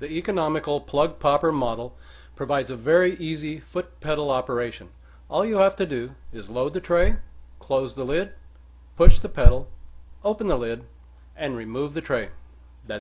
The economical plug popper model provides a very easy foot pedal operation. All you have to do is load the tray, close the lid, push the pedal, open the lid, and remove the tray.